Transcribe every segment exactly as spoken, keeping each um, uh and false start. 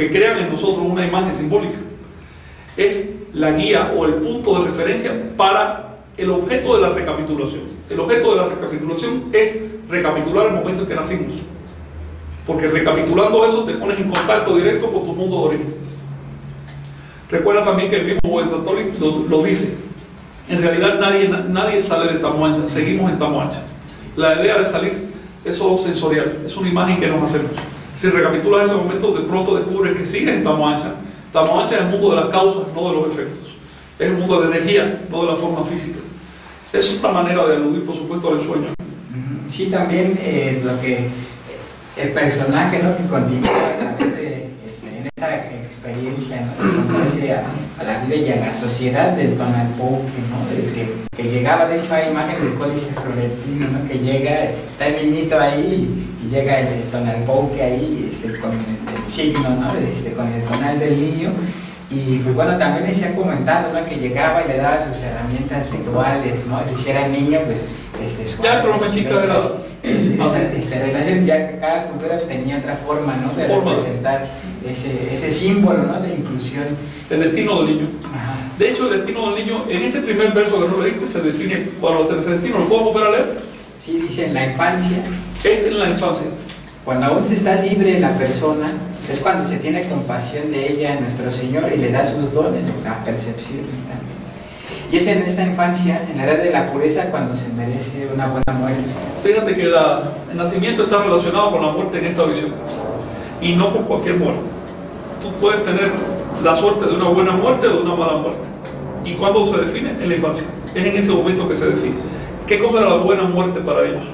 que crean en nosotros una imagen simbólica. Es la guía o el punto de referencia para el objeto de la recapitulación. El objeto de la recapitulación es recapitular el momento en que nacimos, porque recapitulando eso te pones en contacto directo con tu mundo de origen. Recuerda también que el mismo Boettatoli lo, lo dice: en realidad nadie, nadie sale de Tamuancha, seguimos en Tamuancha. La idea de salir es solo sensorial, es una imagen que nos hacemos. Si recapitulas ese momento, de pronto descubres que sigues en Tamuancha. Tamuancha es el mundo de las causas, no de los efectos. Es el mundo de la energía, no de las formas físicas. Es otra manera de aludir, por supuesto, al sueño. Sí, también eh, lo que el personaje, ¿no?, que continúa a través de este, en esta experiencia, ¿no?, de encontrarse a, a la vida y a la sociedad del Tonalpoque, ¿no?, de que, que llegaba. De hecho hay imágenes del Códice Florentino, ¿no?, que llega, está el niñito ahí y llega el, el Tonalpoque ahí este, con el, el signo, ¿no?, este, con el tonal del niño. Y pues bueno, también se ha comentado, ¿no?, que llegaba y le daba sus herramientas rituales, ¿no? Si era niño, pues este, su ya, pero una chica de la... esa este, relación, ya que cada cultura pues, tenía otra forma, ¿no?, de forma. representar ese, ese símbolo, ¿no?, de inclusión. El destino del niño. Ajá. De hecho, el destino del niño, en ese primer verso que no leíste, se define cuál va a ser ese destino. ¿Lo puedo volver a leer? Sí, dice: en la infancia. Es en la infancia. Cuando aún se está libre la persona, es cuando se tiene compasión de ella nuestro Señor y le da sus dones, la percepción también. Y es en esta infancia, en la edad de la pureza, cuando se merece una buena muerte. Fíjate que la, el nacimiento está relacionado con la muerte en esta visión, y no con cualquier muerte. Tú puedes tener la suerte de una buena muerte o de una mala muerte. ¿Y cuándo se define? En la infancia. Es en ese momento que se define. ¿Qué cosa era la buena muerte para ellos?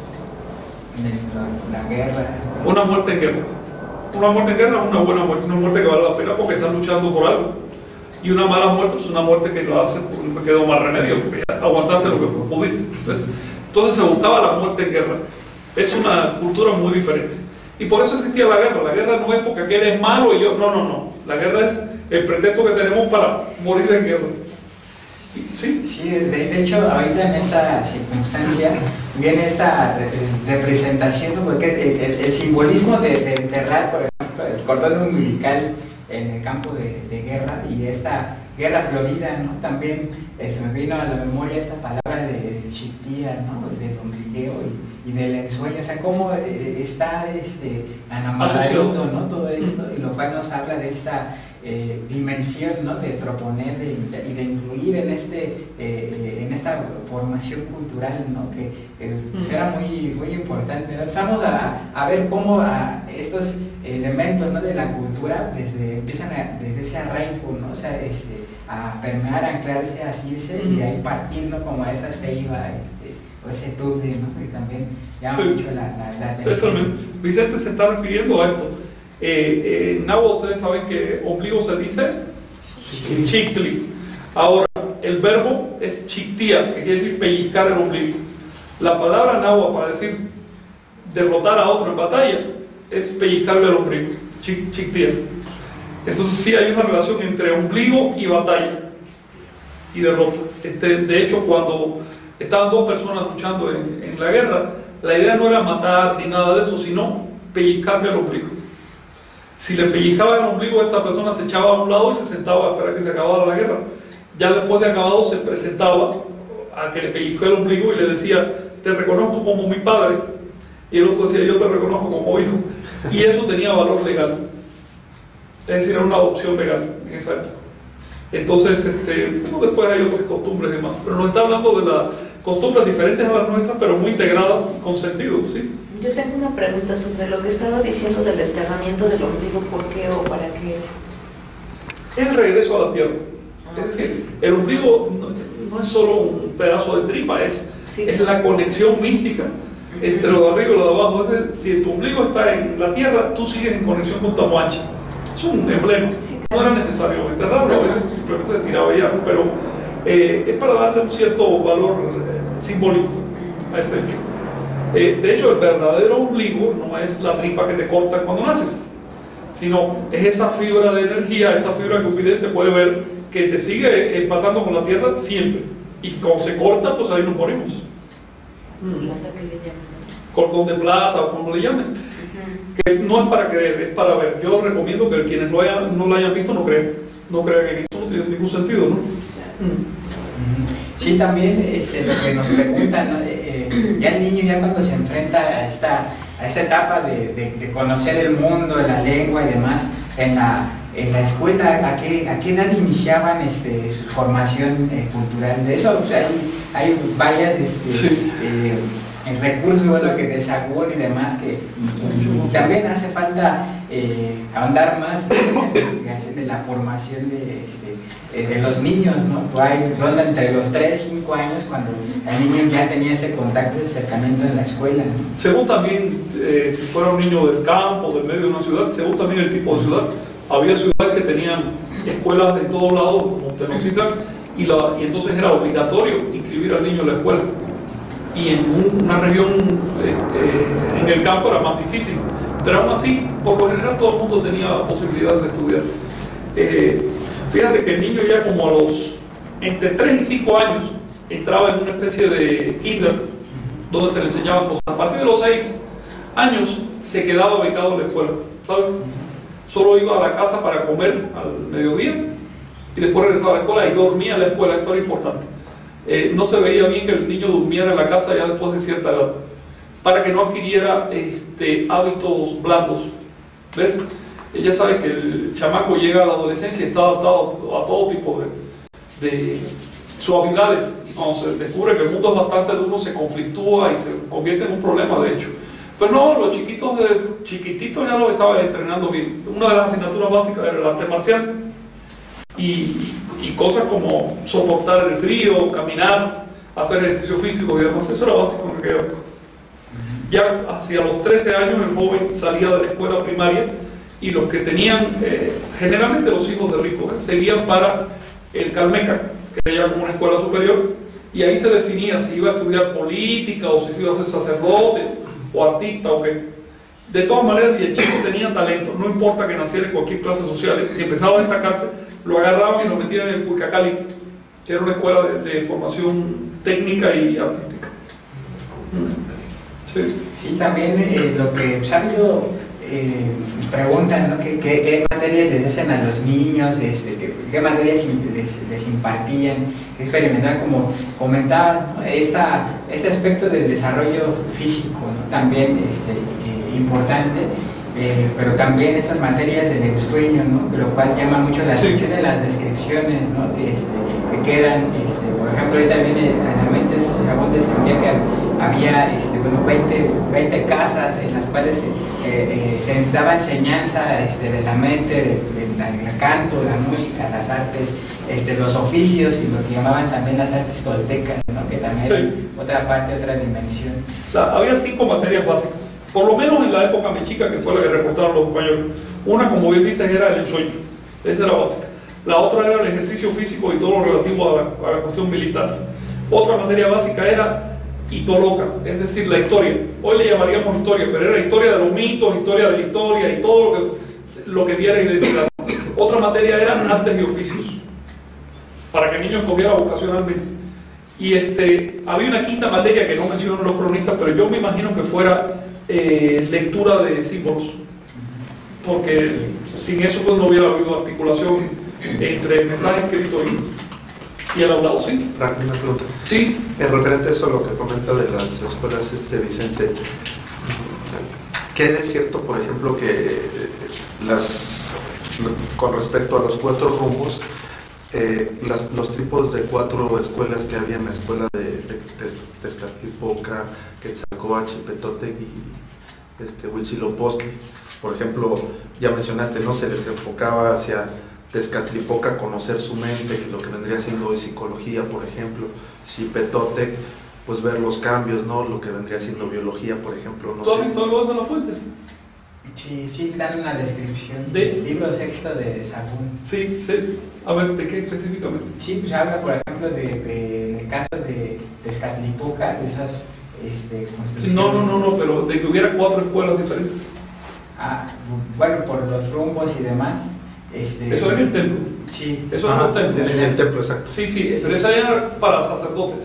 La, la guerra. Una muerte en guerra. Una muerte en guerra es una buena muerte, una muerte que vale la pena porque están luchando por algo. Y una mala muerte es una muerte que lo hace porque no te quedó más remedio, porque ya aguantaste lo que pudiste. Entonces, entonces se buscaba la muerte en guerra. Es una cultura muy diferente. Y por eso existía la guerra. La guerra no es porque aquel es malo y yo... No, no, no. La guerra es el pretexto que tenemos para morir en guerra. Sí, sí de, de hecho, ahorita en esta circunstancia viene esta re, representación, ¿no?, porque el, el, el simbolismo de, de enterrar, por ejemplo, el cordón umbilical en el campo de, de guerra, y esta guerra florida, ¿no?, también eh, se me vino a la memoria esta palabra de, de chictía, ¿no?, del ombligueo y, y del ensueño. O sea, cómo eh, está este, anamoradito, ¿no?, todo esto, y lo cual nos habla de esta Eh, dimensión, ¿no?, de proponer de, y de incluir en este eh, en esta formación cultural, ¿no?, que eh, pues era muy, muy importante, ¿no? Empezamos a, a ver cómo a estos elementos, ¿no?, de la cultura desde, empiezan a, desde ese arraigo, ¿no?, o sea, este, a permear, a anclarse, a asirse, y de ahí partir, ¿no?, como a esa ceiba, este, o ese tuble, ¿no?, que también llama sí. mucho la, la, la atención. Vicente se está refiriendo a esto. Eh, eh, en náhuatl ustedes saben que ombligo se dice chictli. Ahora, el verbo es chictía, que quiere decir pellizcar el ombligo. La palabra náhuatl para decir derrotar a otro en batalla es pellizcarle el ombligo, chic, chictía. Entonces sí hay una relación entre ombligo y batalla y derrota. Este, de hecho, cuando estaban dos personas luchando en, en la guerra, la idea no era matar ni nada de eso, sino pellizcarle el ombligo. Si le pellizcaba el ombligo, esta persona se echaba a un lado y se sentaba a esperar que se acabara la guerra. Ya después de acabado se presentaba a que le pellizcó el ombligo y le decía: te reconozco como mi padre. Y el otro decía: yo te reconozco como hijo. Y eso tenía valor legal. Es decir, era una adopción legal en esa época. Entonces, este, bueno, después hay otras costumbres y demás. Pero nos está hablando de las costumbres diferentes a las nuestras, pero muy integradas y con sentido, ¿sí? Yo tengo una pregunta sobre lo que estaba diciendo del enterramiento del ombligo. ¿Por qué o para qué? Es el regreso a la tierra. Ah, es decir, el ombligo no, no es solo un pedazo de tripa, es, sí, es la conexión mística uh-huh. entre lo de arriba y lo de abajo. Es decir, si tu ombligo está en la tierra, tú sigues en conexión con Tamuancha. Es un emblema. Sí, claro. No era necesario enterrarlo, a veces simplemente se tiraba ya, pero eh, es para darle un cierto valor eh, simbólico a ese hecho. Eh, de hecho, el verdadero ombligo no es la tripa que te cortan cuando naces, sino es esa fibra de energía, esa fibra que un vidente puede ver, que te sigue empatando con la tierra siempre, y cuando se corta, pues ahí nos morimos. Plata que le llaman. Cordón de plata o como le llamen. que no es para creer, es para ver. Yo recomiendo que quienes lo hayan, no lo hayan visto no crean, no crean en eso, no tiene ningún sentido, ¿no? Sí, también este, lo que nos preguntan, ¿no? eh, eh, ya el niño ya cuando se enfrenta a esta, a esta etapa de, de, de conocer el mundo, la lengua y demás, en la, en la escuela, ¿a qué, a qué edad iniciaban este, su formación eh, cultural? De eso pues, hay, hay varias este, sí. eh, recursos, bueno, que de Sagún y demás, que y, y también hace falta eh, ahondar más en esa investigación de la formación de, este, eh, de los niños, ¿no? Pues hay ronda entre los tres y cinco años cuando el niño ya tenía ese contacto, ese acercamiento en la escuela, ¿no? Según también, eh, si fuera un niño del campo, del medio de una ciudad, según también el tipo de ciudad, había ciudades que tenían escuelas de todos lados, como Tenochtitlan, y, la, y entonces era obligatorio inscribir al niño en la escuela. Y en un, una región eh, eh, en el campo era más difícil, pero aún así, por lo general, todo el mundo tenía posibilidad de estudiar. Eh, fíjate que el niño ya como a los entre tres y cinco años entraba en una especie de kinder donde se le enseñaban cosas. A partir de los seis años se quedaba becado en la escuela, ¿sabes? Solo iba a la casa para comer al mediodía y después regresaba a la escuela y dormía en la escuela. Esto era importante. Eh, no se veía bien que el niño durmiera en la casa ya después de cierta edad, para que no adquiriera este, hábitos blandos. ¿Ves? Ella sabe que el chamaco llega a la adolescencia y está adaptado a todo tipo de, de suavidades, y cuando se descubre que el mundo es bastante duro se conflictúa y se convierte en un problema, de hecho. Pero no, los chiquitos de chiquititos ya los estaban entrenando bien. Una de las asignaturas básicas era el arte marcial y, y cosas como soportar el frío, caminar, hacer ejercicio físico y demás. Eso era básico en aquella época. Ya hacia los trece años el joven salía de la escuela primaria y los que tenían, eh, generalmente los hijos de ricos, eh, seguían para el Calmeca, que era como una escuela superior, y ahí se definía si iba a estudiar política o si se iba a ser sacerdote o artista o qué. De todas maneras, si el chico tenía talento, no importa que naciera en cualquier clase social, si empezaba a destacarse, lo agarraban y lo metían en el Cuicacali, que era una escuela de, de formación técnica y artística. Sí. Y también eh, lo que se ha habido, eh, preguntan, ¿no? ¿Qué, qué, qué materias les hacen a los niños? Este, qué, ¿Qué materias les, les impartían? ¿Qué experimentaban? Como comentaba, ¿no? Esta, este aspecto del desarrollo físico, ¿no? También este, eh, importante, eh, pero también estas materias del ensueño, ¿no? Lo cual llama mucho la atención de las descripciones, ¿no? Que, este, que quedan, este, por ejemplo, ahorita viene a la mente, Sagún describía que había este, bueno, veinte, veinte casas en las cuales eh, eh, se daba enseñanza este, de la mente, del de, de canto, la música, las artes, este, los oficios y lo que llamaban también las artes toltecas, ¿no? Que también sí. Otra parte, otra dimensión. La, había cinco materias básicas, por lo menos en la época mexica, que fue la que reportaron los españoles. Una, como bien dices, era el ensueño, esa era básica. La otra era el ejercicio físico y todo lo relativo a la, a la cuestión militar. Otra materia básica era Itoloca, es decir, la historia. Hoy le llamaríamos historia, pero era historia de los mitos, historia de la historia y todo lo que, lo que diera identidad. Otra materia era artes y oficios, para que el niño escogiera vocacionalmente. Y este, había una quinta materia que no mencionan los cronistas, pero yo me imagino que fuera eh, lectura de símbolos, porque sin eso pues no hubiera habido articulación entre el mensaje escrito y, y el hablado. ¿Sí? Frank, una pregunta. Sí. En referente a eso, lo que comenta de las escuelas, este Vicente, ¿qué es cierto, por ejemplo, que las, con respecto a los cuatro rumbos, eh, las, los tipos de cuatro escuelas que había en la escuela de, de, de Tezcatlipoca, Quetzalcóatl, Petotec y este, Huitzilopochtli, por ejemplo, ya mencionaste, no se les enfocaba hacia Tezcatlipoca conocer su mente, que lo que vendría siendo hoy psicología, por ejemplo, si Petotec, pues ver los cambios, ¿no? Lo que vendría siendo biología, por ejemplo, no ¿Todo sé. todo lo de las fuentes? Sí, sí, dan una descripción ¿De? del libro sexto de Sagún. Sí, sí. A ver, ¿de qué específicamente? Sí, pues habla, por ejemplo, de, de, de casos de Tezcatlipoca, de esas este, construcciones. Sí, no, no, no, no, pero de que hubiera cuatro escuelas diferentes. Ah, bueno, por los rumbos y demás. Este, Eso es el templo. Sí. Eso Ah, es el templo. en el templo, exacto. Sí, sí, pero esa era para sacerdotes.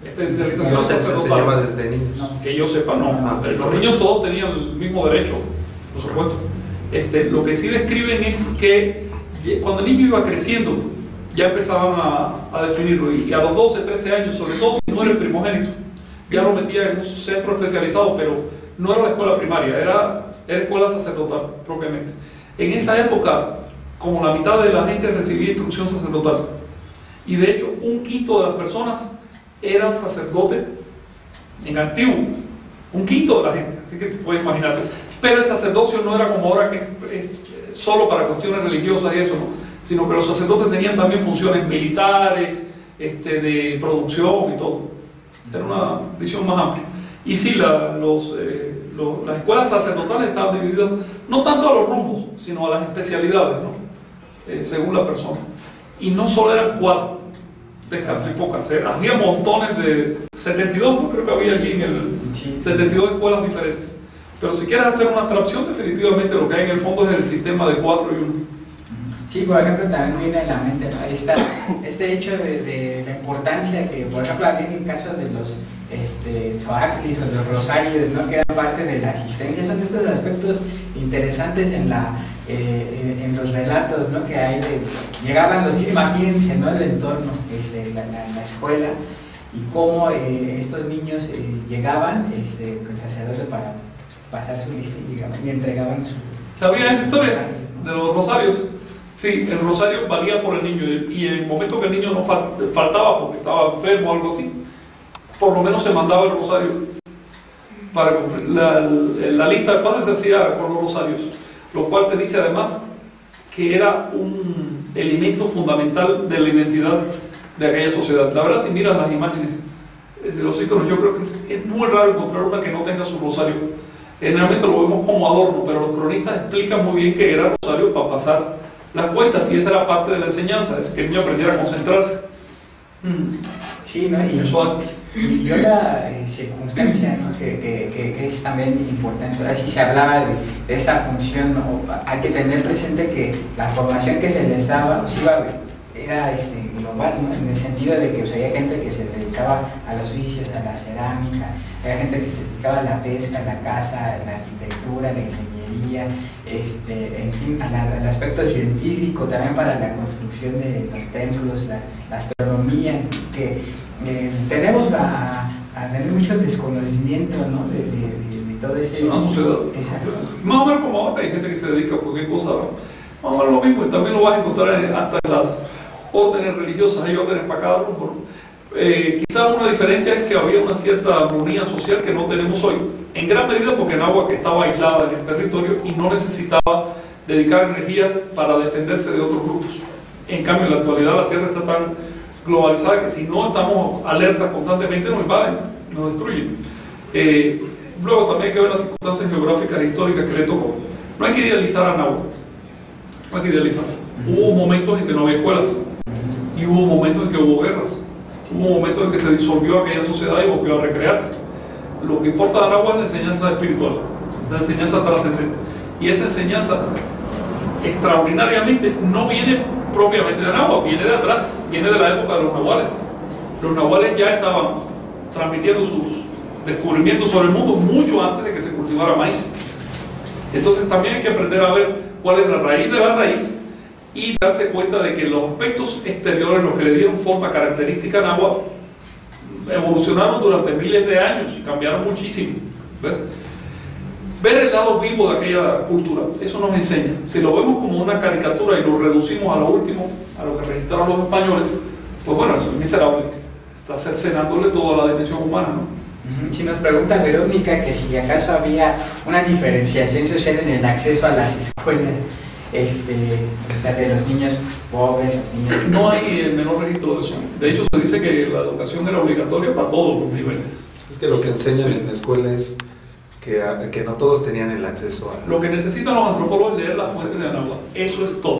Especialización No se les sacerdotal. enseñaba desde niños. No. Que yo sepa, no. Ah, Los correcto. niños todos tenían el mismo derecho por supuesto. Este, lo que sí describen es que cuando el niño iba creciendo, ya empezaban a, a definirlo, y a los doce, trece años, sobre todo si no era el primogénito, ya lo metía en un centro especializado, pero no era la escuela primaria, era, era escuela sacerdotal propiamente. En esa época, como la mitad de la gente recibía instrucción sacerdotal, y de hecho un quinto de las personas era sacerdote en activo, un quinto de la gente, así que te puedes imaginar. Pero el sacerdocio no era como ahora, que es solo para cuestiones religiosas y eso, ¿no? Sino que los sacerdotes tenían también funciones militares, este, de producción y todo. Era una visión más amplia. Y sí, la, los, eh, los, las escuelas sacerdotales estaban divididas no tanto a los rumbos, sino a las especialidades, ¿no? Eh, según la persona. Y no solo eran cuatro de Catripocas, ¿eh? Había montones de setenta y dos, ¿no? Creo que había allí en el setenta y dos escuelas diferentes. Pero si quieres hacer una abstracción, definitivamente lo que hay en el fondo es el sistema de cuatro y uno. Sí, por ejemplo, también viene a la mente, ¿no? Esta, este hecho de, de la importancia que, por ejemplo, aquí en el caso de los este, Xoactlis o los Rosarios, ¿no? Que eran parte de la asistencia, son estos aspectos interesantes en la eh, en los relatos, ¿no? Que hay de, llegaban los niños, imagínense, ¿no? El entorno, este, la, la, la escuela, y cómo eh, estos niños eh, llegaban, este, el sacerdote para pasar su lista y llegaban y entregaban su... ¿Sabías esa historia de los rosarios? Sí, el rosario valía por el niño, y en el momento que el niño no faltaba porque estaba enfermo o algo así, por lo menos se mandaba el rosario para cumplir. La, la lista de padres se hacía con los rosarios, lo cual te dice además que era un elemento fundamental de la identidad de aquella sociedad. La verdad, si miras las imágenes de los íconos, yo creo que es, es muy raro encontrar una que no tenga su rosario. Generalmente lo vemos como adorno, pero los cronistas explican muy bien que era rosario para pasar las cuentas, y esa era parte de la enseñanza, es que el niño aprendiera a concentrarse. Mm. Sí, ¿no? Y, Eso, y, y otra eh, circunstancia, ¿no? que, que, que, que es también importante, ahora sí se hablaba de, de esta función, ¿no? Hay que tener presente que la formación que se les daba, pues iba, era este, global, ¿no? En el sentido de que, o sea, había gente que se dedicaba a los oficios, a la cerámica, había gente que se dedicaba a la pesca, a la caza, a la arquitectura, a la ingeniería, este, en fin, a la, al aspecto científico, también para la construcción de los templos, la, la astronomía, que eh, tenemos a, a tener mucho desconocimiento, ¿no? de, de, de, de todo ese... Es una sociedad. Exacto. Más o menos como ahora hay gente que se dedica a cualquier cosa, ¿no? Más o menos lo mismo, y también lo vas a encontrar en, hasta en las órdenes religiosas, hay órdenes para cada rumbo. Eh, quizás una diferencia es que había una cierta armonía social que no tenemos hoy, en gran medida porque Anáhuac estaba aislada en el territorio y no necesitaba dedicar energías para defenderse de otros grupos. En cambio, en la actualidad la tierra está tan globalizada que si no estamos alertas constantemente nos invaden, nos destruyen. Eh, luego también hay que ver las circunstancias geográficas e históricas que le tocó. No hay que idealizar a Anáhuac, no hay que idealizar. Hubo momentos en que no había escuelas, y hubo momentos en que hubo guerras, hubo momentos en que se disolvió aquella sociedad y volvió a recrearse. Lo que importa de Anáhuac es la enseñanza espiritual, la enseñanza trascendente, y esa enseñanza extraordinariamente no viene propiamente de Anáhuac, viene de atrás, viene de la época de los nahuales. Los nahuales ya estaban transmitiendo sus descubrimientos sobre el mundo mucho antes de que se cultivara maíz. Entonces también hay que aprender a ver cuál es la raíz de la raíz y darse cuenta de que los aspectos exteriores, los que le dieron forma característica a Anáhuac, evolucionaron durante miles de años y cambiaron muchísimo. ¿Ves? Ver el lado vivo de aquella cultura, eso nos enseña. Si lo vemos como una caricatura y lo reducimos a lo último, a lo que registraron los españoles, pues bueno, eso es miserable. Está cercenándole toda la dimensión humana, ¿no? Si nos pregunta Verónica que si acaso había una diferenciación social en el acceso a las escuelas, este, o sea, de los niños pobres, los niños... No hay el menor registro de eso. De hecho, se dice que la educación era obligatoria para todos los niveles. Es que lo que enseñan en la escuela es que, que no todos tenían el acceso a... Lo que necesitan los antropólogos es leer las fuentes de Anáhuac. Eso es todo.